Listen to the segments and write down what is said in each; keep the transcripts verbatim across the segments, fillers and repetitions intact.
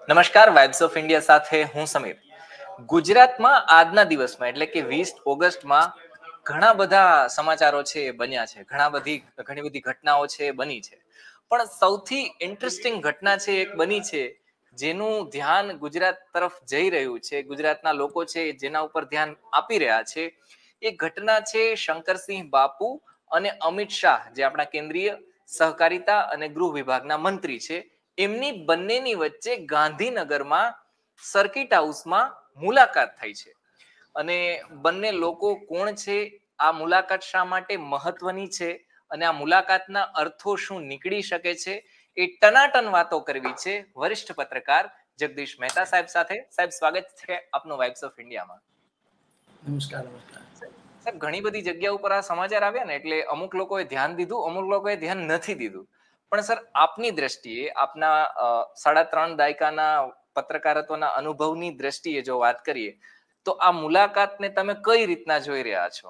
નમસ્કાર, vibes of India સાથે હું સમીર. ગુજરાતમાં આજના દિવસમાં એટલે કે વીસ ઓગસ્ટમાં ઘણા બધા સમાચારો છે એ બન્યા છે, ઘણા બધી ઘણી બધી ઘટનાઓ છે એ બની છે. પણ સૌથી ઇન્ટરેસ્ટિંગ ઘટના છે એક બની છે જેનું ધ્યાન ગુજરાત તરફ જઈ રહ્યું છે, ગુજરાતના લોકો છે જેના ઉપર ધ્યાન આપી રહ્યા છે. એ ઘટના છે શંકરસિંહ બાપુ અને અમિત શાહ, જે આપણા કેન્દ્રીય સહકારિતા અને ગૃહ વિભાગના મંત્રી છે. એમની બંનેની વચ્ચે ગાંધીનગરમાં સર્કિટ હાઉસમાં મુલાકાત થઈ છે. અને બંને લોકો કોણ છે, આ મુલાકાત શા માટે મહત્વની છે અને આ મુલાકાતના અર્થો શું નીકળી શકે છે, એ ટનાટન વાતો કરવી છે વરિષ્ઠ પત્રકાર જગદીશ મહેતા સાહેબ સાથે. સાહેબ, સ્વાગત છે આપનું વાઇબ્સ ઓફ ઇન્ડિયામાં. નમસ્કાર. નમસ્કાર સાહેબ, ઘણી બધી જગ્યા ઉપર આ સમાચાર આવ્યા ને એટલે અમુક લોકોએ ધ્યાન દીધું, અમુક લોકોએ ધ્યાન નથી દીધું. પણ સર, આપની દ્રષ્ટિએ, આપના સાડા ત્રણ દાયકાના પત્રકારત્વના અનુભવની દ્રષ્ટિએ જો વાત કરીએ તો આ મુલાકાતને તમે કઈ રીતના જોઈ રહ્યા છો?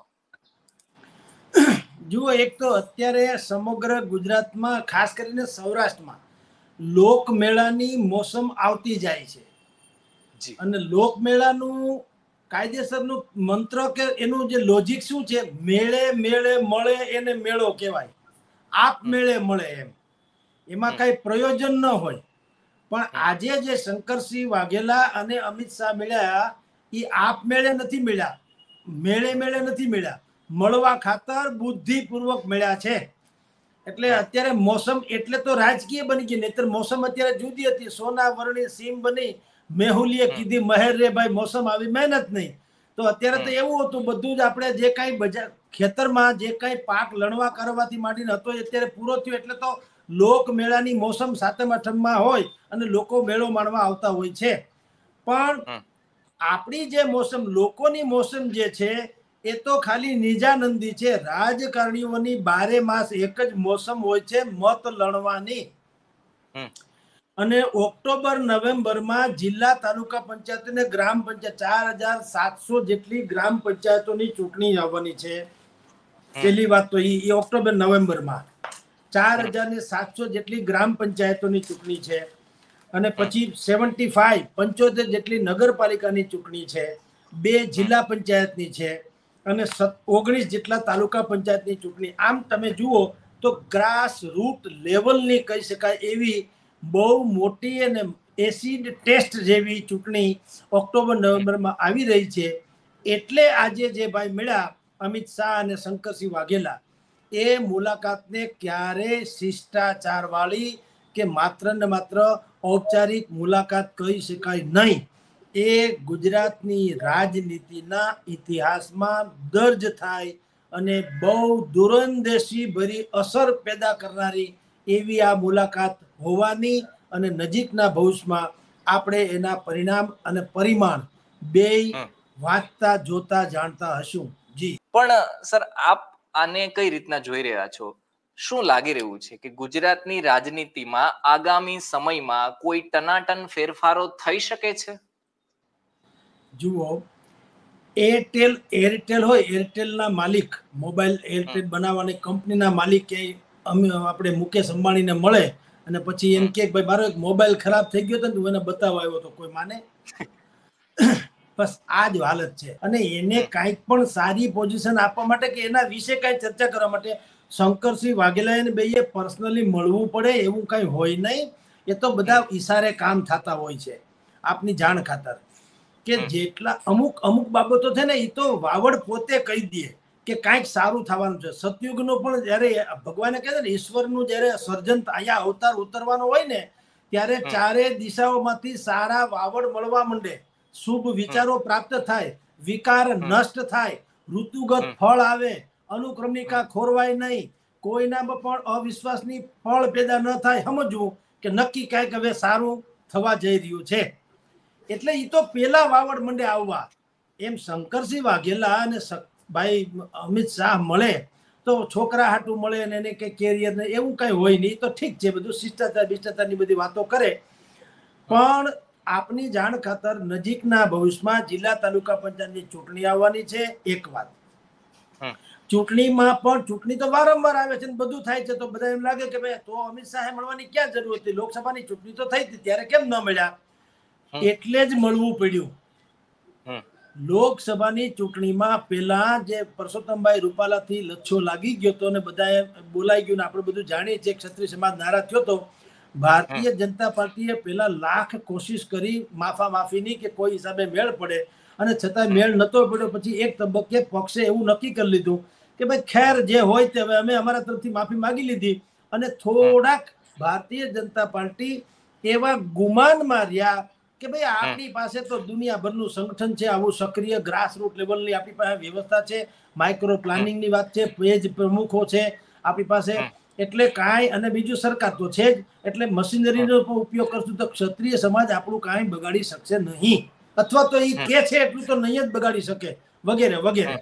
જુઓ, એક તો અત્યારે સમગ્ર ગુજરાતમાં, ખાસ કરીને સૌરાષ્ટ્રમાં લોકમેળાની મોસમ આવતી જાય છે. જી. અને લોકમેળાનું કાયદેસરનું મંત્ર કે એનું જે લોજિક શું છે, મેળે મેળે મળે એને મેળો કહેવાય. આપ મેળે મળે એમ, એમાં કઈ પ્રયોજન ન હોય. પણ આજે જે શંકરસિંહ વાઘેલા અને અમિત શાહ મળ્યા, એ આપ મેળે નથી મળ્યા, મેળે મેળે નથી મળ્યા, મળવા ખાતર બુદ્ધિપૂર્વક મળ્યા છે. એટલે અત્યારે મોસમ એટલે તો રાજકીય બની ગઈ, નહીતર મોસમ અત્યારે જુદી હતી. સોના વરણી સીમ બની, મેહુલીએ કીધી મહેર રે ભાઈ, મોસમ આવી મહેનત નહીં. તો અત્યારે તો એવું હતું, બધું જ આપણે જે કાંઈ બજાર ખેતરમાં જે કાંઈ પાક લણવા કરવાથી માંડીને હતો અત્યારે પૂરો થયો. એટલે તો લોક મેળાની મોસમ સાતમ આઠમમાં હોય અને લોકો મેળો માણવા આવતા હોય છે. પણ આપણી જે મોસમ, લોકોની મોસમ જે છે એ તો ખાલી નિજાનંદી છે. રાજકારણીઓની બારે માસ એક જ મોસમ હોય છે, મત લણવાની. અને ઓક્ટોબર નવેમ્બરમાં જિલ્લા તાલુકા પંચાયત અને ગ્રામ પંચાયત ચાર હજાર સાતસો જેટલી ગ્રામ પંચાયતોની ચૂંટણી આવવાની છે. પેલી વાત તો એ ઓક્ટોબર નવેમ્બરમાં ચાર હજાર ને સાતસો જેટલી ગ્રામ પંચાયતોની ચૂંટણી છે. અને પછી સેવન્ટી ફાઈવ પંચોતેર જેટલી નગરપાલિકાની ચૂંટણી છે, બે જિલ્લા પંચાયતની છે અને ઓગણીસ જેટલા તાલુકા પંચાયતની ચૂંટણી. આમ તમે જુઓ તો ગ્રાસ રૂટ લેવલની કહી શકાય એવી બહુ મોટી અને એસિડ ટેસ્ટ જેવી ચૂંટણી ઓક્ટોબર નવેમ્બરમાં આવી રહી છે. એટલે આજે જે ભાઈ મળ્યા, અમિત શાહ અને શંકરસિંહ વાઘેલા, એ મુલાકાતને ક્યારેય શિષ્ટાચાર વાળી કે માત્ર ને માત્ર ઔપચારિક મુલાકાત કહી શકાય નહીં. એ ગુજરાતની રાજનીતિના ઇતિહાસમાં દર્જ થાય અને બહુ દૂરંદેશી ભરી અસર પેદા કરનારી એવી આ મુલાકાત હોવાની અને નજીકના ભવિષ્યમાં આપણે એના પરિણામ અને પરિમાણ બેય વાંચતા, જોતા, જાણતા હશું. જી. પણ સર, આપ આને કઈ રીતના જોઈ રહ્યા છો? શું લાગી રહ્યું છે કે ગુજરાતની રાજનીતિમાં આગામી સમયમાં કોઈ ટનાટન ફેરફારો થઈ શકે છે? જુઓ, એરટેલ એરટેલ હોય, એરટેલના માલિક, મોબાઈલ એરટેલ બનાવવાની કંપનીના માલિક કે અમે આપણે મુકેશ અંબાણીને મળે અને પછી એમ કે ભાઈ મારો એક મોબાઈલ ખરાબ થઈ ગયો હતો ને તું એને બતાવવા આવ્યો તો, કોઈ માને? બસ આ જ હાલત છે. અને એને કાંઈક પણ સારી પોઝિશન આપવા માટે કે એના વિશે કાંઈ ચર્ચા કરવા માટે શંકરસિંહ વાઘેલા એને બેયે પર્સનલી મળવું પડે એવું કાંઈ હોય નહીં. એ તો બધા ઈશારે કામ થતા હોય છે. આપની જાણ ખાતર કે જેટલા અમુક અમુક બાબતો છે ને, એ તો વાવડ પોતે કહી દે કે કાંઈક સારું થવાનું છે. સતયુગનો પણ જ્યારે ભગવાને કહે છે ને, ઈશ્વરનું જ્યારે સર્જન અહીંયા અવતાર ઉતરવાનો હોય ને, ત્યારે ચારે દિશાઓમાંથી સારા વાવડ મળવા માંડે, શુભ વિચારો પ્રાપ્ત થાય, વિકાર નષ્ટ થાય, ઋતુગત ફળ આવે, અનુક્રમિકા ખોરવાય નહીં, કોઈનામાં પણ અવિશ્વાસની ફળ પેદા ન થાય. સમજવું કે નક્કી કાંઈક હવે સારું થવા જઈ રહ્યું છે. એટલે એ તો પેલા વાવડ મંડે આવવા. એમ શંકરસિંહ વાઘેલા અને ભાઈ અમિત શાહ મળે તો છોકરા હાટું મળે ને એને કઈ કેરિયર ને એવું કઈ હોય નહીં. તો ઠીક છે, બધું શિષ્ટાચાર બિષ્ટાચારની બધી વાતો કરે. પણ આપની જાણ ખાતર નજીકના ભવિષ્યમાં જિલ્લા તાલુકા પંચાયતની ચૂંટણી આવવાની છે. એક વાત, ચૂંટણીમાં પણ ચૂંટણી તો વારંવાર આવે છે ને બધું થાય છે, તો બધા એમ લાગે કે ભાઈ તો અમિત શાહે મળવાની ક્યાં જરૂર હતી? લોકસભાની ચૂંટણી તો થઈ હતી, ત્યારે કેમ ન મળ્યા? એટલે જ મળવું પડ્યું. લોકસભાની ચૂંટણીમાં પેલા જે પરસોત્તમભાઈ રૂપાલાથી લચ્છો લાગી ગયો હતો અને બધાએ બોલાઈ ગયું ને આપણે બધું જાણીએ છીએ, ક્ષત્રિય સમાજ નારાજ થયો હતો. ભારતીય જનતા પાર્ટીએ પેલા લાખ કોશિશ કરી માફા માફીની કે કોઈ હિસાબે મેળ પડે, અને છતાં મેળ નતો પડ્યો. પછી એક તબક્કે પક્ષે એવું નક્કી કરી લીધું કે ભાઈ ખેર જે હોય તે હવે અમે અમારા તરફથી માફી માંગી લીધી. અને થોડાક ભારતીય જનતા પાર્ટી એવા ગુમાનમાં રહ્યા કે ભાઈ આપણી પાસે તો દુનિયાભરનું સંગઠન છે, આવું સક્રિય ગ્રાસરૂટ લેવલની આપણી પાસે વ્યવસ્થા છે, માઇક્રો પ્લાનિંગની વાત છે, પેજ પ્રમુખો છે આપણી પાસે, એટલે કાંઈ, અને બીજું સરકાર તો છે જ, એટલે મશીનરીનો ઉપયોગ કરશું તો ક્ષત્રિય સમાજ આપણું કાંઈ બગાડી શકશે નહીં, અથવા તો એ કે છે એટલું તો નહીં જ બગાડી શકે, વગેરે વગેરે.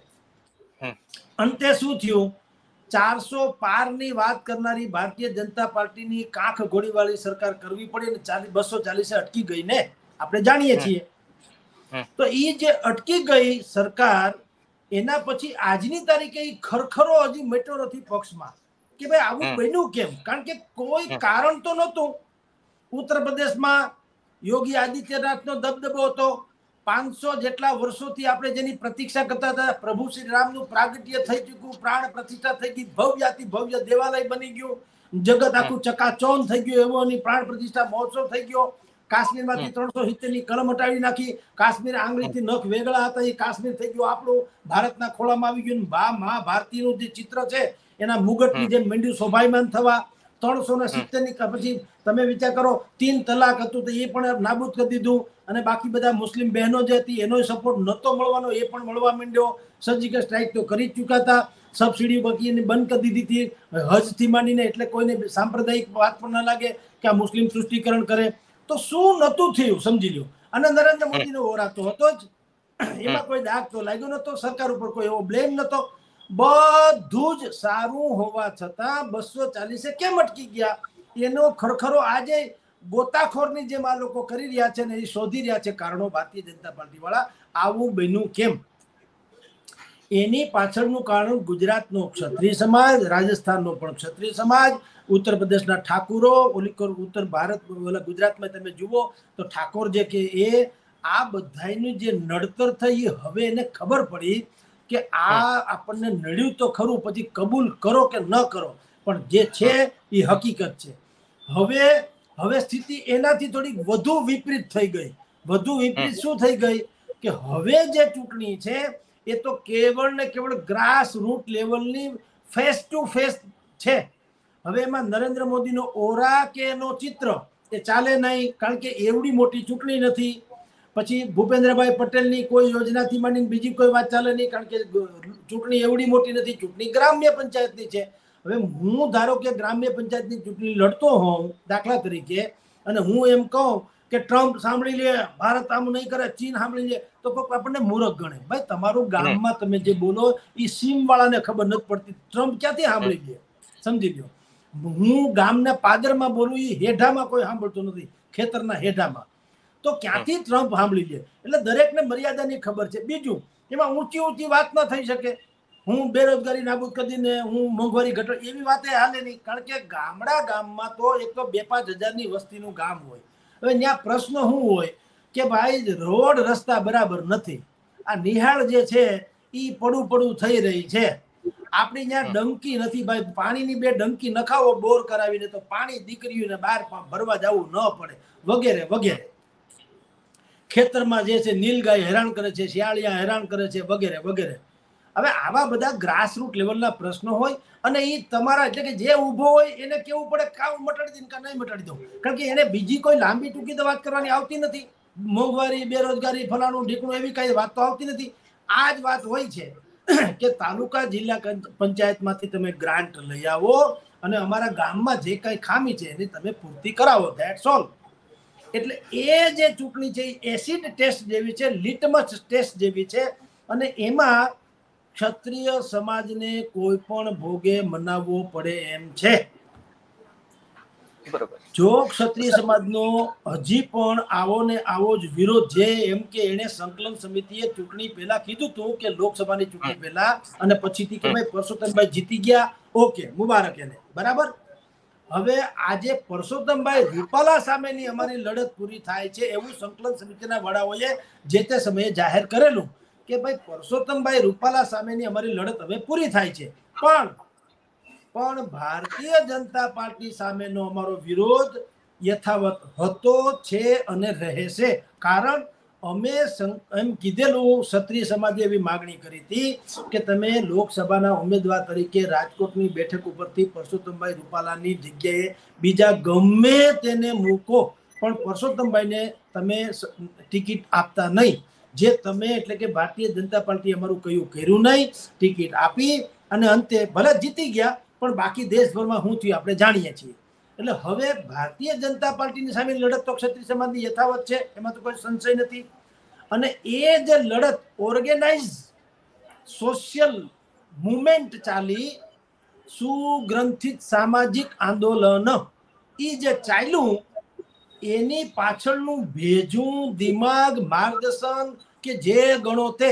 અંતે શું થયું? ચારસો પાર ની વાત કરનારી ભારતીય જનતા પાર્ટીની કાંખ ઘોડીવાળી સરકાર કરવી પડી ને ચાલીસ બસો ચાલીસે અટકી ગઈ ને, આપણે જાણીએ છીએ. તો એ જે અટકી ગઈ સરકાર, એના પછી આજની તારીખે એ ખરખરો હજી મેટ્યો નથી પક્ષમાં કે ભાઈ આવું બન્યું કેમ, કારણ કે કોઈ કારણ તો નહોતું. ઉત્તર પ્રદેશમાં યોગી આદિત્યનાથનો દબદબો હતો, પાંચસો જેટલા વર્ષોથી આપણે જેની પ્રતીક્ષા કરતા હતા, પ્રભુ શ્રી રામનું પ્રાગટ્ય થઈ ચૂક્યું, પ્રાણ પ્રતિષ્ઠા થઈ ગઈ, ભવ્યાતિ ભવ્ય દેવાલય બની ગયું, જગત આખું ચકાચૌંધ થઈ ગયું, એવો એની પ્રાણ પ્રતિષ્ઠા મહોત્સવ થઈ ગયો. કાશ્મીરમાંથી ત્રણસો સિત્તેર ની કલમ હટાવી નાખી, કાશ્મીર આંગળીથી નખ વેગળા હતા એ કાશ્મીર થઈ ગયું આપણું, ભારતના ખોળામાં આવી ગયું. બા મહાભારતીનું જે ચિત્ર છે એના મુગટની જેમ મંડ્યું શોભાયમાન થવા. ત્રણસો ને સિત્તેર ની પછી તમે વિચાર કરો, તીન તલાક હતું તો એ પણ નાબૂદ કરી દીધું, અને બાકી બધા મુસ્લિમ બહેનો જે હતી એનો સપોર્ટ નહોતો મળવાનો, એ પણ મળવા માંડ્યો. સર્જિકલ સ્ટ્રાઇક તો કરી ચૂક્યા હતા, સબસિડી બાકી એને બંધ કરી દીધી હતી હજથી માંડીને, એટલે કોઈને સાંપ્રદાયિક વાત પણ ના લાગે કે આ મુસ્લિમ તૃષ્ટિકરણ કરે. તો શું નહોતું થયું સમજી લ્યો. અને નરેન્દ્ર મોદીનો ઓરા તો હતો જ, એમાં કોઈ દાગ તો લાગ્યો નતો, સરકાર ઉપર કોઈ એવો બ્લેમ નતો. બધું જ સારું હોવા છતાં બસો ચાલીસે કેમ અટકી ગયા એનો ખરખરો આજે ગોતાખોરની જેમ આ લોકો કરી રહ્યા છે ને એ શોધી રહ્યા છે કારણો. ભારતીય જનતા પાર્ટી વાળા આવું બન્યું કેમ, એની પાછળનું કારણ ગુજરાતનો ક્ષત્રિય સમાજ, રાજસ્થાનનો પણ ક્ષત્રિય સમાજ, ઉત્તર પ્રદેશના ઠાકુરો, ઉત્તર ભારત ગુજરાતમાં તમે જુઓ તો ઠાકોર જે કે એ આ બધાનું જે નડતર થઈ, હવે એને ખબર પડી કે આ આપણને નડ્યું તો ખરું, પછી કબૂલ કરો કે ન કરો, પણ જે છે એ હકીકત છે. હવે હવે સ્થિતિ એનાથી થોડીક વધુ વિપરીત થઈ ગઈ. વધુ વિપરીત શું થઈ ગઈ કે હવે જે ચૂંટણી છે એ તો કેવળ ને કેવળ ગ્રાસ રૂટ લેવલની ફેસ ટુ ફેસ છે. હવે એમાં નરેન્દ્ર મોદીનો ઓરા કે એનો ચિત્ર એ ચાલે નહીં, કારણ કે એવડી મોટી ચૂંટણી નથી. પછી ભૂપેન્દ્રભાઈ પટેલની કોઈ યોજનાથી માંડીને બીજી કોઈ વાત ચાલે નહીં, કારણ કે ચૂંટણી એવડી મોટી નથી, ચૂંટણી ગ્રામ્ય પંચાયતની છે. હવે હું ધારો કે ગ્રામ્ય પંચાયતની ચૂંટણી લડતો હોઉં દાખલા તરીકે, અને હું એમ કહું કે ટ્રમ્પ સાંભળી લે, ભારત આમ નહીં કરે, ચીન સાંભળી લે, તો કોઈ આપણને મૂર્ખ ગણે. ભાઈ તમારું ગામમાં તમે જે બોલો એ સીમ વાળાને ખબર નથી પડતી, ટ્રમ્પ ક્યાંથી સાંભળી લે, સમજી લો. હું ગામના પાદરમાં બોલું એ હેઠામાં કોઈ સાંભળતું નથી, ખેતરના હેઠામાં, તો ક્યાંથી ટ્રમ્પ સાંભળી લે. એટલે દરેકને મર્યાદાની ખબર છે. બીજું એમાં ઊંચી ઊંચી વાત ન થઈ શકે, હું બેરોજગારી નાબૂદ કરીને હું મોંઘવારી ઘટો એવી વાતે હાલે નહીં, કારણ કે ગામડા ગામમાં તો એક તો બે પાંચ હજારની વસ્તીનું ગામ હોય. હવે ત્યાં પ્રશ્ન શું હોય કે ભાઈ રોડ રસ્તા બરાબર નથી, આ નિહાળ જે છે એ પડું પડું થઈ રહી છે, આપણી ત્યાં ડંકી નથી ભાઈ, પાણીની બે ડંકી નખાવો બોર કરાવીને તો પાણી દીકરીઓને બહાર ભરવા જવું ન પડે, વગેરે વગેરે. ખેતરમાં જે છે નીલગાય હેરાન કરે છે, શિયાળિયા હેરાન કરે છે, વગેરે વગેરે. હવે આવા બધા ગ્રાસરૂટ લેવલના પ્રશ્નો હોય, અને એ તમારા એટલે કે જે ઊભો હોય એને કેવું પડે કામ મટાડી દઉં કે નહીં મટાડી દઉં, કારણ કે એને બીજી કોઈ લાંબી ટૂંકી તો વાત કરવાની આવતી નથી. મોંઘવારી, બેરોજગારી, ફલાણું ઢીકણું એવી કઈ વાત તો આવતી નથી. આ જ વાત હોય છે કે તાલુકા જિલ્લા પંચાયતમાંથી તમે ગ્રાન્ટ લઈ આવો અને અમારા ગામમાં જે કઈ ખામી છે એની તમે પૂર્તિ કરાવો, ધેટ્સ ઓલ. એટલે એ જે ચૂંટણી છે એ એસિડ ટેસ્ટ જેવી છે, લિટમસ ટેસ્ટ જેવી છે, અને એમાં ક્ષત્રિય સમાજને કોઈ પણ ભોગે મનાવવો પડે એમ છે. જો ક્ષત્રિય સમાજનો હજી પણ આવો ને આવો જ વિરોધ છે, એમ કે એને સંકલન સમિતિએ ચૂંટણી પહેલા કીધું હતું કે લોકસભાની ચૂંટણી પહેલા, અને પછીથી કે ભાઈ પરસોત્તમભાઈ જીતી ગયા, ઓકે મુબારક એને, બરાબર. હવે આજે પરસોત્તમભાઈ રૂપાલા સામેની અમારી લડત પૂરી થાય છે એવું સંકલન સમિતિના વડાઓએ જે તે સમયે જાહેર કરેલું કે ભાઈ પરસોત્તમભાઈ રૂપાલા સામેની અમારી લડત હવે પૂરી થાય છે. પણ પણ ભારતીય જનતા પાર્ટી સામેનો અમારો વિરોધ યથાવત હતો છે અને રહેશે. કારણ અમે એમ કીધેલું, ક્ષત્રિય સમાજે એવી માગણી કરી હતી કે તમે લોકસભાના ઉમેદવાર તરીકે રાજકોટની બેઠક ઉપરથી પરસોત્તમભાઈ રૂપાલાની જગ્યાએ બીજા ગમે તેને મૂકો, પણ પરસોત્તમભાઈને તમે ટિકિટ આપતા નહીં. જે તમે એટલે કે ભારતીય જનતા પાર્ટી અમારું કયું કર્યું નહીં, ટિકિટ આપી અને અંતે ભલે જીતી ગયા, પણ બાકી દેશભરમાં શું થયું આપણે જાણીએ છીએ. એટલે હવે ભારતીય જનતા પાર્ટીની સામે લડત તો ક્ષત્રિય સમાજની યથાવત છે, એમાં તો કોઈ સંશય નથી. અને એ જે લડત ઓર્ગેનાઇઝ સોશિયલ મુવમેન્ટ ચાલી, સુગ્રંથિત સામાજિક આંદોલન એ જે ચાલ્યું, એની પાછળનું ભેજું દિમાગ માર્ગદર્શન કે જે ગણો તે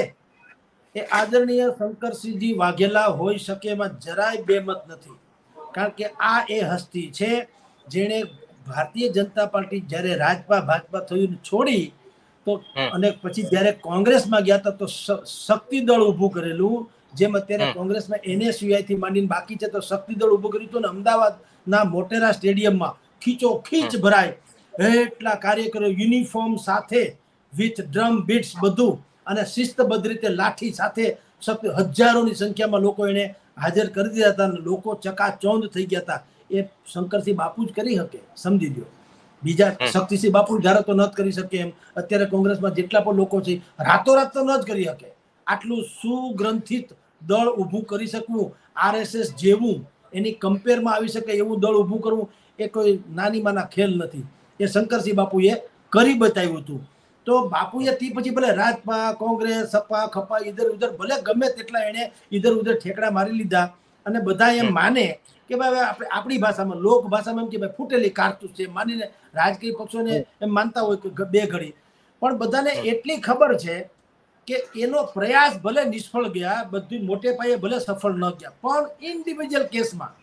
એ આદરણીય શંકરસિંહજી વાઘેલા હોઈ શકે એમાં જરાય બેમત નથી. કારણ કે આ એ હસ્તી છે જેણે ભારતીય જનતા પાર્ટી જ્યારે રાજપા ભાજપા થયું છોડી તો અને પછી જ્યારે કોંગ્રેસમાં ગયા હતા તો શક્તિ દળ ઊભું કરેલું. જેમ અત્યારે કોંગ્રેસમાં એનએસયુઆઈ થી માંડીને બાકી છે તો શક્તિ દળ ઊભું કર્યું હતું ને અમદાવાદના મોટેરા સ્ટેડિયમમાં ખીચો ખીચ ભરાય એટલા કાર્યકરો યુનિફોર્મ સાથે વિથ ડ્રમ બીટ્સ બધું અને શિસ્તબદ્ધ રીતે લાઠી સાથે હજારોની સંખ્યામાં લોકો એને હાજર કરી દીધા હતા. લોકો ચકાચૌંધ થઈ ગયા હતા. એ શંકરસિંહ બાપુ જ કરી શકે, સમજી લ્યો. બીજા શક્તિસિંહ બાપુ ધારો તો ન જ કરી શકે એમ અત્યારે કોંગ્રેસમાં જેટલા પણ લોકો છે રાતોરાત તો ન જ કરી શકે. આટલું સુગ્રંથિત દળ ઊભું કરી શકવું, આરએસએસ જેવું એની કમ્પેરમાં આવી શકે એવું દળ ઊભું કરવું એ કોઈ નાની માના ખેલ નથી. એ શંકરસિંહ બાપુએ કરી બતાવ્યું હતું. તો બાપુએ તે પછી ભલે રાજપા કોંગ્રેસ સપા ખપા ઇધર ઉધર ભલે ગમે તેટલા એને ઇધર ઉધર ઠેકડા મારી લીધા અને બધા એમ માને કે ભાઈ આપણે આપણી ભાષામાં લોક ભાષામાં એમ કે ભાઈ ફૂટેલી કારતૂસ છે માનીને રાજકીય પક્ષોને એમ માનતા હોય કે બે ઘડી. પણ બધાને એટલી ખબર છે કે એનો પ્રયાસ ભલે નિષ્ફળ ગયા, બધું મોટે પાયે ભલે સફળ ન ગયા, પણ ઇન્ડિવિજ્યુઅલ કેસમાં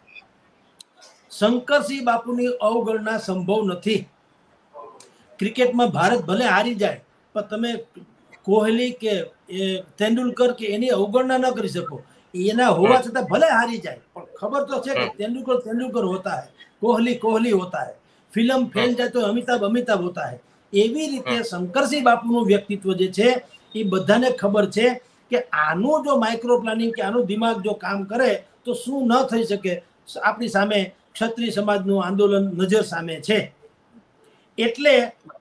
શંકરસિંહ બાપુની અવગણના સંભવ નથી. ક્રિકેટમાં ભારત ભલે હારી જાય પણ તમે કોહલી કે તેંડુલકર કે એની અવગણના ન કરી શકો. એના હોવા છતાં ભલે હારી જાય પણ ખબર તો છે કે તેંડુલકર તેંડુલકર હોતા હૈ, કોહલી કોહલી હોતા હૈ, ફિલ્મ ફેલ જાય તો અમિતાભ અમિતાભ હોતા હૈ. એવી રીતે શંકરસિંહ બાપુનું વ્યક્તિત્વ જે છે એ બધાને ખબર છે કે આનું જો માઇક્રો પ્લાનિંગ કે આનું દિમાગ જો કામ કરે તો શું ન થઈ શકે. આપણી સામે ક્ષત્રિય સમાજનું આંદોલન નજર સામે છે. એટલે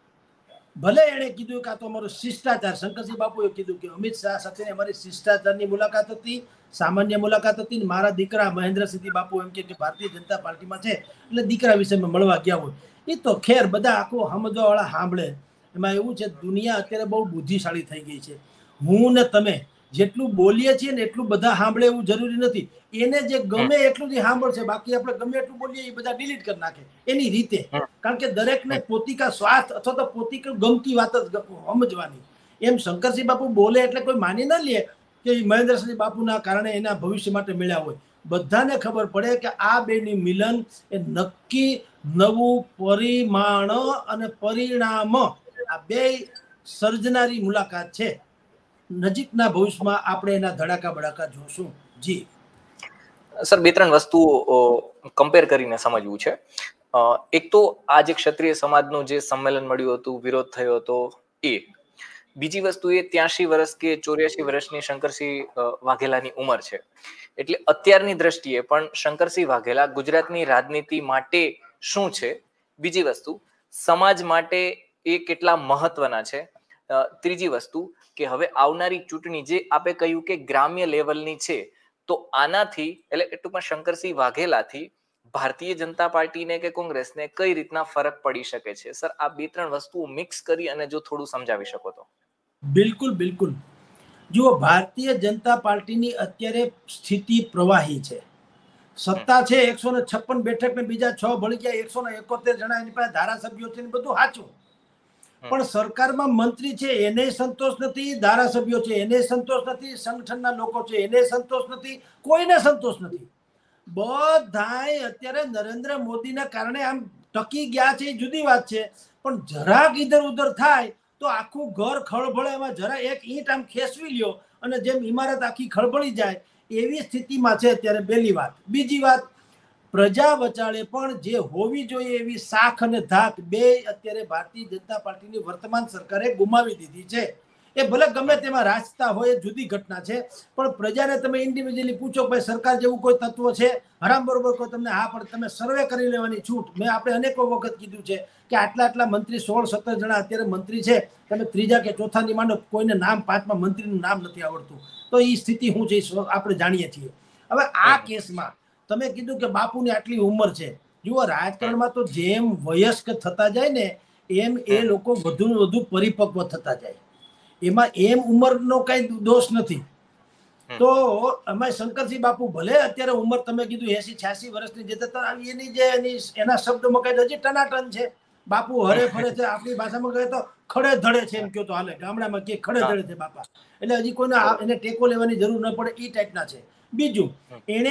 ભલે એણે કીધું કે આ તો અમારો શિષ્ટાચાર, શંકરસિંહ બાપુએ કીધું કે અમિત શાહ સાથે અમારી શિષ્ટાચારની મુલાકાત હતી, સામાન્ય મુલાકાત હતી. મારા દીકરા મહેન્દ્રસિંહ બાપુ એમ કે ભારતીય જનતા પાર્ટીમાં છે એટલે દીકરા વિશે મળવા ગયા હોય. એ તો ખેર બધા આખું સમજવા વાળા સાંભળે. એમાં એવું છે દુનિયા અત્યારે બહુ બુદ્ધિશાળી થઈ ગઈ છે. હું ને તમે જેટલું બોલીએ છીએ ને એટલું બધા સાંભળે એવું જરૂરી નથી. એને જે ગમે એટલું જ સાંભળશે, બાકી આપણે ગમે એટલું બોલીએ એ બધા ડિલીટ કરી નાખે એની રીતે. કારણ કે દરેકને પોતિકા સ્વાર્થ અથવા તો પોતિકા ગમતી વાત જ સમજવાની. એમ શંકરસિંહ બાપુ બોલે એટલે કોઈ માની ના લે કે મહેન્દ્રસિંહ બાપુના કારણે એના ભવિષ્ય માટે મળ્યા હોય. બધાને ખબર પડે કે આ બેની મિલન એ નક્કી નવું પરિમાણ અને પરિણામ આ બે સર્જનારી મુલાકાત છે. નજીકના ભવિષ્યમાં આપણે એના ધડાકા બડાકા જોશું. જી સર, બે ત્રણ વસ્તુઓ કમ્પેર કરીને સમજવું છે. એક તો આ જે ક્ષત્રિય સમાજનું જે સંમેલન મળ્યું હતું, વિરોધ થયો હતો એ. બીજી વસ્તુ એ ત્યાંશી વર્ષ કે ચોર્યાસી વર્ષની શંકરસિંહ વાઘેલાની ઉંમર છે. એટલે અત્યારની દ્રષ્ટિએ પણ શંકરસિંહ વાઘેલા ગુજરાતની રાજનીતિ માટે શું છે. બીજી વસ્તુ સમાજ માટે એ કેટલા મહત્વના છે. ત્રીજી વસ્તુ કે હવે આવનારી ચૂંટણી જે આપે કહ્યું કે ગ્રામ્ય લેવલની છે, તો આનાથી એટલે ટૂંકમાં શંકરસિંહ વાઘેલાથી ભારતીય જનતા પાર્ટીને કે કોંગ્રેસને કઈ રીતના ફરક પડી શકે છે. સર, આ બે ત્રણ વસ્તુઓ મિક્સ કરી અને જો થોડું સમજાવી શકો તો. બિલકુલ બિલકુલ. જુઓ, ભારતીય જનતા પાર્ટીની અત્યારે સ્થિતિ પ્રવાહી છે. સત્તા છે એકસો ને છપ્પન બેઠક ને બીજા છ ભળી ગયા, એકસો ને એકોતેર જણા એની પાસે ધારાસભ્યો છે, બધું સાચું. પણ સરકારમાં મંત્રી છે એને સંતોષ નથી, ધારાસભ્યો છે એને સંતોષ નથી, સંગઠનના લોકો છે એને સંતોષ નથી, કોઈને સંતોષ નથી. બધાય અત્યારે નરેન્દ્ર મોદીના કારણે આમ ટકી ગયા છે, એ જુદી વાત છે, પણ જરાક ઈધર ઉધર થાય તો આખું ઘર ખળભળે. એમાં જરા એક ઈંટ આમ ખેસવી લ્યો અને જેમ ઇમારત આખી ખળભળી જાય એવી સ્થિતિમાં છે અત્યારે. પહેલી વાત. બીજી વાત, પ્રજા વચાળે પણ જે હોવી જોઈએ એવી શાખ અને ધાક બે અત્યારે ભારતીય જનતા પાર્ટીની વર્તમાન સરકારે ગુમાવી દીધી છે. એ ભલે ગમે તેમાં રાજતા હોય, એ જુદી ઘટના છે, પણ પ્રજાને તમે ઇન્ડિવિજ્યુઅલી પૂછો ભાઈ સરકાર જેવું કોઈ તત્વ છે હરામ બરોબર કોઈ તમને? હા, પણ તમે સર્વે કરી લેવાની છૂટ. મેં આપણે અનેકો વખત કીધું છે કે આટલા આટલા મંત્રી, સોળ સત્તર જણા અત્યારે મંત્રી છે, તમે ત્રીજા કે ચોથાની માંડો, કોઈને નામ પાંચમા મંત્રીનું નામ નથી આવડતું. તો એ સ્થિતિ શું છે આપણે જાણીએ છીએ. હવે આ કેસમાં તમે કીધું કે બાપુની આટલી ઉંમર છે. જુઓ, રાજકારણમાં તો જેમ વયસ્ક થતા જાય ને એમ એ લોકો વધુ ને વધુ પરિપક્વ થતા જાય. એમાં એમ ઉંમરનો કઈ દોષ નથી. તો અમારે શંકરસિંહ બાપુ ભલે અત્યારે ઉંમર તમે કીધું એસી છ્યાસી વર્ષની જતા, એની જે એની એના શબ્દમાં કઈ હજી ટનાટન છે. બાપુ હરે ફરે છે, આપણી ભાષામાં કહે તો ખડે ધડે છે એમ કહો તો હાલે. ગામડામાં કે ખડે ધડે છે બાપા, એટલે હજી કોઈને એને ટેકો લેવાની જરૂર ન પડે એ ટાઈપના છે. બીજું, એને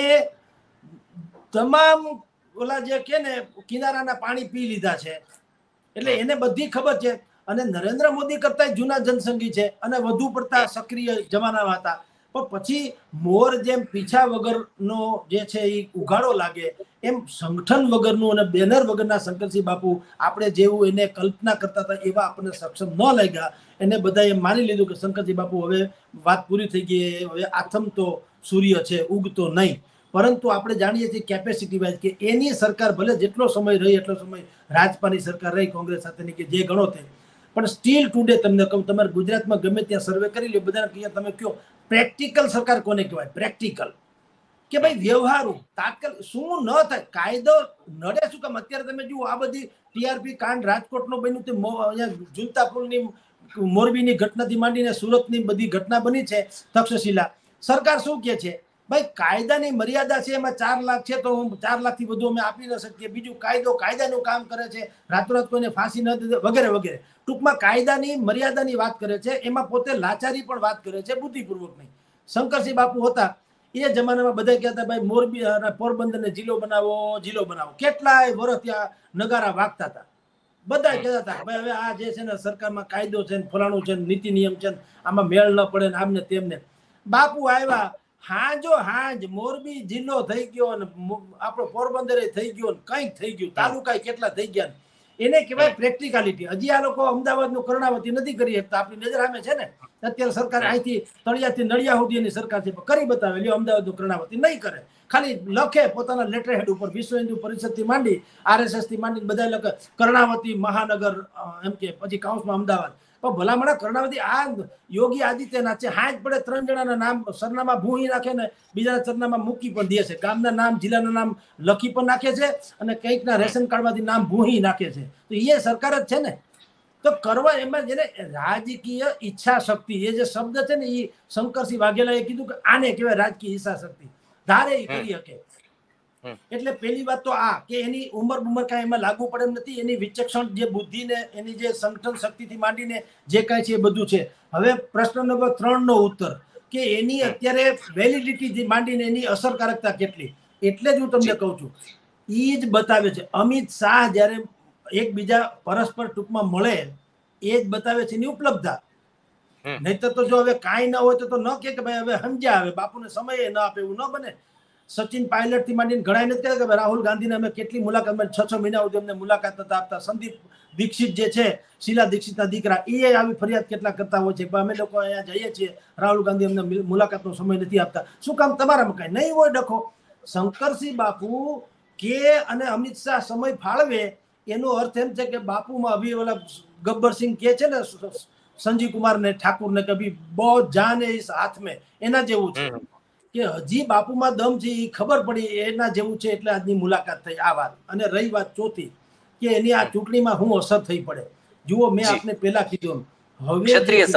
તમામ ઓલા જે કે ને કિનારાના પાણી પી લીધા છે, એટલે એને બધી ખબર છે. અને નરેન્દ્ર મોદી કરતા જૂના જનસંઘી છે અને વધુ પડતા સક્રિય જમાનામાં હતા. પણ પછી મોર જેમ પીછા વગરનો જે છે એ ઉઘાડો લાગે એમ સંગઠન વગરનું અને બેનર વગરના શંકરસિંહ બાપુ આપણે જેવું એને કલ્પના કરતા હતા એવા આપણને સક્ષમ ન લાગ્યા. એને બધાએ માની લીધું કે શંકરસિંહ બાપુ હવે વાત પૂરી થઈ ગઈ, હવે આથમતો સૂર્ય છે, ઉગતો નહીં. પરંતુ આપણે જાણીએ છીએ કેપેસિટી વાઇઝ કે એની સરકાર ભલે જેટલો સમય રહી એટલો સમય રાજપાની સરકાર રહી કોંગ્રેસ સાથેની કે જે ગણો તે, પણ સ્ટીલ ટુડે તમને કહું, તમારે ગુજરાતમાં ગમે ત્યાં સર્વે કરી લો, બધાને કહે તમે કયો પ્રેક્ટિકલ સરકાર કોને કહેવાય? પ્રેક્ટિકલ કે ભાઈ વ્યવહારુ તાત્કાલિક શું ન થાય, કાયદો નડે શું કામ? અત્યારે તમે જુઓ આ બધી ટીઆરપી કાંડ રાજકોટનો બન્યું તે અહીંયા ઝુલતા પુલની મોરબીની ઘટનાથી માંડીને સુરતની બધી ઘટના બની છે તક્ષશિલા. સરકાર શું કહે છે? ભાઈ કાયદાની મર્યાદા છે, એમાં ચાર લાખ છે તો ચાર લાખ થી વધુ અમે આપી ન શકીએ. બીજું, કાયદો કાયદાનું કામ કરે છે, રાતોરાત કોઈને ફાંસી ન દે વગેરે વગેરે. ટૂંકમાં કાયદાની મર્યાદાની વાત કરે છે, એમાં પોતે લાચારી પણ વાત કરે છે, બુદ્ધિપૂર્વક નહીં. શંકરસિંહ બાપુ હતા એ જમાનામાં બધા કહેતા ભાઈ મોરબી પોરબંદરને જિલ્લો બનાવો, જિલ્લો બનાવો. કેટલાય વર્ષ ત્યાં નગારા વાગતા હતા. બધા કહેતા હતા ભાઈ હવે આ જે છે ને સરકારમાં કાયદો છે ને ફલાણું છે નીતિ નિયમ છે, આમાં મેળ ન પડે ને આમને તેમને. બાપુ આવ્યા, હાજો હાજ મોરબી જિલ્લો થઈ ગયો ને આપણો પોરબંદર થઈ ગયો ને કંઈક થઈ ગયું, તાલુકા કેટલા થઈ ગયા. એને કહેવાય પ્રેક્ટિકાલિટી. હજી આ લોકો અમદાવાદનું કર્ણાવતી નથી કરી શકતા, આપણી નજર સામે છે ને. અત્યારે સરકાર અહીંથી તળિયાથી નળિયા સુધી એની સરકાર છે, કરી બતાવે લ્યો અમદાવાદનું કર્ણાવતી નહીં કરે, ખાલી લખે પોતાના લેટર હેડ ઉપર. વિશ્વ હિન્દુ પરિષદથી માંડી આરએસએસ થી માંડી બધા લખે કર્ણાવતી મહાનગર એમ કે, પછી કાઉન્સમાં અમદાવાદ. પણ ભલામણા કર્ણાવતી આ યોગી આદિત્યનાથ છે, હાજ પડે ત્રણ જણાના નામ સરનામા ભૂહી નાખે ને બીજાના સરનામા મૂકી પણ દે છે, ગામના નામ જિલ્લાના નામ લખી પણ નાખે છે અને કંઈકના રેશન કાર્ડમાંથી નામ ભૂહી નાખે છે. તો એ સરકાર જ છે ને. તો કરવા એમાં જેને રાજકીય ઈચ્છા શક્તિ, એ જે શબ્દ છે ને એ શંકરસિંહ વાઘેલાએ કીધું કે આને કહેવાય રાજકીય ઈચ્છા શક્તિ, ધારે એ કરી શકે. એટલે પહેલી વાત તો આ કે એની ઉંમર ઉંમર કાંઈ એમાં લાગુ પડે એમ નથી. એની વિચક્ષણ જે બુદ્ધિ ને એની જે સંગઠન શક્તિથી માંડીને જે કાંઈ છે એ બધું છે. હવે પ્રશ્ન નંબર ત્રણ નો ઉત્તર કે એની અત્યારે વેલિડિટી માંડીને એની અસરકારકતા કેટલી, એટલે જ હું તમને કહું છું એ જ બતાવે છે. અમિત શાહ જયારે એકબીજા પરસ્પર ટૂંકમાં મળે એ જ બતાવે છે એની ઉપલબ્ધતા. નહીતર તો જો હવે કાંઈ ન હોય તો ન કે ભાઈ હવે સમજ્યા, હવે બાપુને સમય ન આપે, એવું ન બને. સચિન પાયલટ થી માંડીને ઘણા નથી કહેતા કે રાહુલ ગાંધીને અમે કેટલી મુલાકાત, છ છ મહિના સુધી અમને મુલાકાત નતા આપતા. સંદીપ દીક્ષિત જે છે, શીલા દીક્ષિતના દીકરા, એ આવી ફરિયાદ કેટલા કરતા હોય છે, અમે લોકો અહીંયા જઈએ છીએ રાહુલ ગાંધી અમને મુલાકાતનો સમય નથી આપતા. શું કામ? તમારામાં કાંઈ નહીં હોય ડખો. શંકરસિંહ બાપુ કે અને અમિત શાહ સમય ફાળવે એનો અર્થ એમ છે કે બાપુમાં અભી ઓલા ગબ્બરસિંહ કે છે ને સંજીવ કુમાર ને ઠાકુર ને કભી બહુ જાન હે ઇસ હાથ મેં, એના જેવું છે કે હજી બાપુમાં દમ છે એ ખબર પડી એના જેવું છે. એટલે આજની મુલાકાત થઈ આ વાત. અને રહી વાત ચોથી કે એની આ ચૂંટણીમાં હું અસર થઈ પડે. જુઓ, મેં આપને પેલા કીધું હવે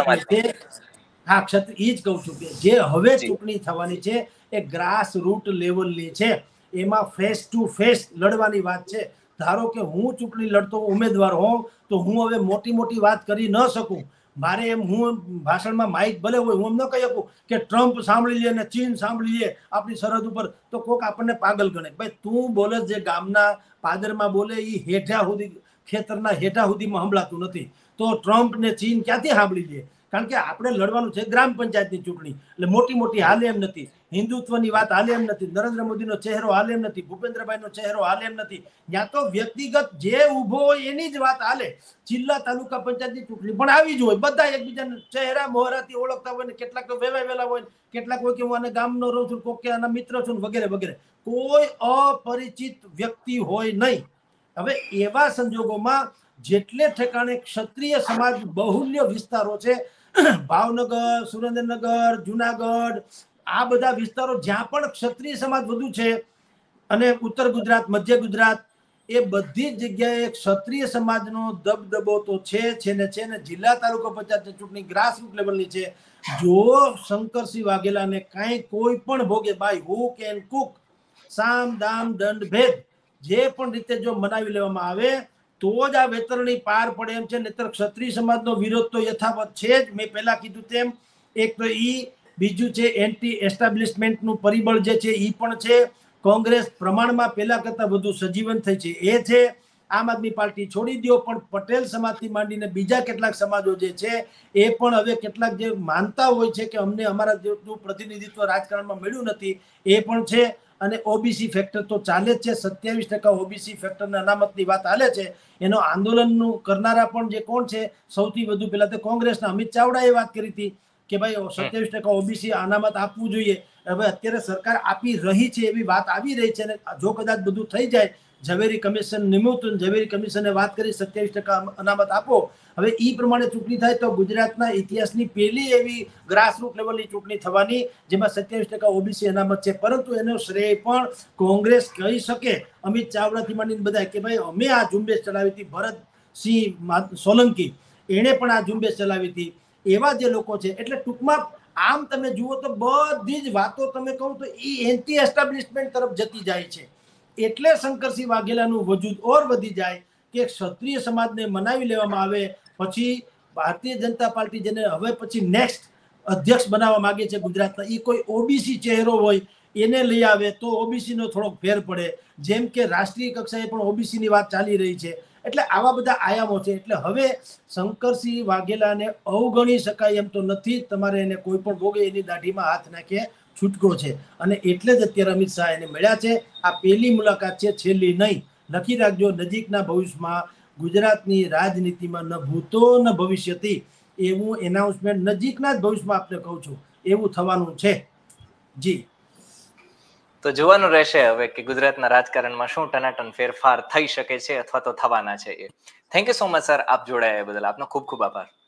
હા ક્ષત્રિય જ કહું છું કે જે હવે ચૂંટણી થવાની છે એ ગ્રાસ રૂટ લેવલની છે. એમાં ફેસ ટુ ફેસ લડવાની વાત છે. ધારો કે હું ચૂંટણી લડતો ઉમેદવાર હોઉં તો હું હવે મોટી મોટી વાત કરી ન શકું, મારે એમ હું ભાષણમાં માઇક ભલે હોય, હું એમ ન કહી શકું કે ટ્રમ્પ સાંભળી લે ને ચીન સાંભળી લે આપણી સરહદ ઉપર, તો કોક આપણને પાગલ ગણે. ભાઈ તું બોલે જે ગામના પાદરમાં બોલે એ હેઠા સુધી, ખેતરના હેઠા સુધીમાં સંભળાતું નથી, તો ટ્રમ્પ ને ચીન ક્યાંથી સાંભળી લે? કારણ કે આપણે લડવાનું છે ગ્રામ પંચાયતની ચૂંટણી, એટલે મોટી મોટી હાલે એમ નથી, હિન્દુત્વની વાત હાલે એમ નથી, નરેન્દ્ર મોદીનો ચહેરો હાલે એમ નથી, ભૂપેન્દ્રભાઈનો ચહેરો હાલે એમ નથી. ત્યાં તો વ્યક્તિગત જે ઊભો હોય એની જ વાત હાલે. જિલ્લા તાલુકા પંચાયતની ચૂંટણી પણ આવી જ હોય, બધા એકબીજાને ચહેરા મોહરાથી ઓળખતા હોય ને કેટલાક તો વેવાય વેલા હોય, કેટલાક હોય કે હું આને ગામનો રહું છું, કોક કે આના મિત્ર છું વગેરે વગેરે. કોઈ અપરિચિત વ્યક્તિ હોય નહીં. હવે એવા સંજોગોમાં જેટલે ઠેકાણે ક્ષત્રિય સમાજ બહુલ્ય વિસ્તારો છે, ભાવનગર, સુરેન્દ્રનગર, જુનાગઢ, આ બધા વિસ્તારો જ્યાં પણ ક્ષત્રિય સમાજ વધુ છે, અને ઉત્તર ગુજરાત, મધ્ય ગુજરાત, એ બધી જ જગ્યાએ ક્ષત્રિય સમાજનો દબદબો તો છે છે ને છે ને. જિલ્લા તાલુકા પંચાયતની ચૂંટણી ગ્રાસરૂટ લેવલની છે. જો શંકરસિંહ વાઘેલાને કાંઈ કોઈ પણ ભોગે બાય હુક એન્ડ કુક, સામ દામ દંડ ભેદ જે પણ રીતે જો મનાવી લેવામાં આવે તો જ આ વેતરણી પાર પડે એમ છે. નહીતર ક્ષત્રિય સમાજનો વિરોધ તો યથાવત છે જ. મેં પહેલા કીધું તેમ, એક તો ઈ, બીજું છે એન્ટી એસ્ટાબ્લિશમેન્ટનું પરિબળ જે છે ઈ પણ છે. કોંગ્રેસ પ્રમાણમાં પહેલા કરતા વધુ સજીવન થઈ છે એ છે. આમ આદમી પાર્ટી છોડી દો, પણ પટેલ સમાજથી માંડીને બીજા કેટલાક સમાજો જે છે એ પણ હવે કેટલાક જે માનતા હોય છે કે અમને અમારા જેટલું પ્રતિનિધિત્વ રાજકારણમાં મળ્યું નથી, એ પણ છે. અને ઓબીસી ફેક્ટર તો ચાલે જ છે. સત્યાવીસ ટકા ઓબીસી ફેક્ટરના અનામતની વાત ચાલે છે. એનો આંદોલનનું કરનારા પણ જે કોણ છે, સૌથી વધુ પહેલા તો કોંગ્રેસના અમિત ચાવડાએ વાત કરી હતી કે ભાઈ સત્યાવીસ ટકા ઓબીસી અનામત આપવું જોઈએ. હવે અત્યારે સરકાર આપી રહી છે, એવી વાત આવી રહી છે. અને જો કદાચ બધું થઈ જાય, ઝવેરી કમિશન નિમણૂક, ઝવેરી કમિશને વાત કરી સત્યાવીસ ટકા અનામત આપો, હવે ઈ પ્રમાણે ચૂંટણી થાય તો ગુજરાતના ઇતિહાસની પહેલી એવી ગ્રાસરૂટ લેવલની ચૂંટણી થવાની જેમાં સત્યાવીસ ટકા ઓબીસી અનામત છે. પરંતુ એનો શ્રેય પણ કોંગ્રેસ કહી શકે, અમિત ચાવડાથી માંડીને બધા, કે ભાઈ અમે આ ઝુંબેશ ચલાવી હતી, ભરતસિંહ સોલંકી એણે પણ આ ઝુંબેશ ચલાવી હતી, એવા જે લોકો છે. એટલે ટૂંકમાં આમ તમે જુઓ તો બધી જ વાતો તમે કહો તો એ એન્ટી એસ્ટાબ્લિશમેન્ટ તરફ જતી જાય છે. એટલે શંકરસિંહ વાઘેલાનું વજૂદ ઓર વધી જાય કે ક્ષત્રિય સમાજને મનાવી લેવામાં આવે, પછી ભારતીય જનતા પાર્ટી જેને હવે પછી નેક્સ્ટ અધ્યક્ષ બનાવવા માંગે છે ગુજરાતના, એ કોઈ ઓબીસી ચહેરો હોય એને લઈ આવે તો ઓબીસી નો થોડોક ફેર પડે. જેમ કે રાષ્ટ્રીય કક્ષાએ પણ ઓબીસી ની વાત ચાલી રહી છે. એટલે આવા બધા આયામો છે. એટલે હવે શંકરસિંહ વાઘેલાને અવગણી શકાય એમ તો નથી. તમારે એને કોઈ પણ ભોગે એની દાઢીમાં હાથ નાખે છૂટકો છે. અને એટલે જ અત્યારે અમિત શાહ એને મળ્યા છે. આ પહેલી મુલાકાત છે, છેલ્લી નહીં. લખી રાખજો, નજીકના ભવિષ્યમાં ગુજરાતની રાજનીતિમાં ન ભૂતો ન ભવિષ્યથી એવું એનાઉન્સમેન્ટ નજીકના જ ભવિષ્યમાં આપને કહું છું, એવું થવાનું છે. જી, તો જોવાનું રહેશે હવે કે ગુજરાતના રાજકારણમાં શું ટનાટન ફેરફાર થઈ શકે છે અથવા તો થવાના છે. એ thank you so much sir, આપ જોડાયા બદલ આપનો ખૂબ ખૂબ આભાર.